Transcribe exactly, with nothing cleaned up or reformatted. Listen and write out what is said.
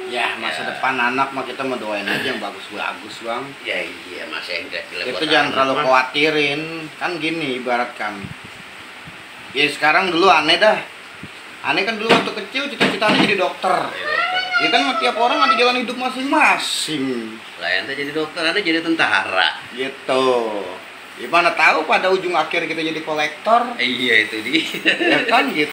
Ya masa ya. Depan anak mah kita mau doain aja yang bagus-bagus bang. Ya iya masa yang jelek. Itu jangan terlalu mah. Khawatirin. Kan gini ibaratkan. Ya sekarang dulu aneh dah. Aneh kan dulu waktu kecil cita-citanya jadi dokter. Ya, dokter. Ya kan tiap orang ada jalan hidup masing-masing. Lah ente jadi dokter, ente jadi tentara. Gitu. Gimana tahu pada ujung akhir kita jadi kolektor? Iya itu dia. Ya kan gitu.